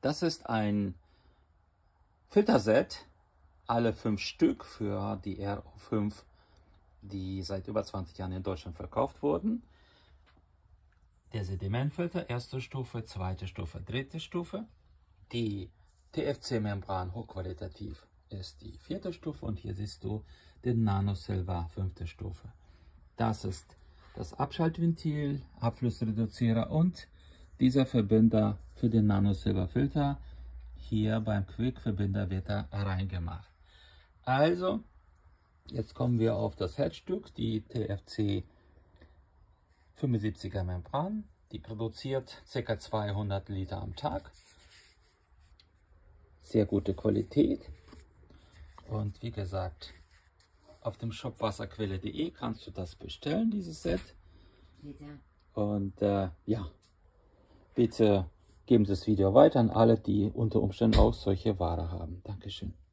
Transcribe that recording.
Das ist ein Filterset, alle 5 Stück für die RO5, die seit über 20 Jahren in Deutschland verkauft wurden. Der Sedimentfilter, erste Stufe, zweite Stufe, dritte Stufe. Die TFC-Membran hochqualitativ ist die 4. Stufe und hier siehst du den NanoSilver 5. Stufe. Das ist das Abschaltventil, Abflussreduzierer und dieser Verbinder für den NanoSilver Filter. Hier beim Quick-Verbinder wird er reingemacht. Also, jetzt kommen wir auf das Herzstück, die TFC 75er Membran. Die produziert ca. 200 Liter am Tag. Sehr gute Qualität. Und wie gesagt, auf dem Shop wasserquelle.de kannst du das bestellen, dieses Set. Und ja, bitte geben Sie das Video weiter an alle, die unter Umständen auch solche Ware haben. Dankeschön.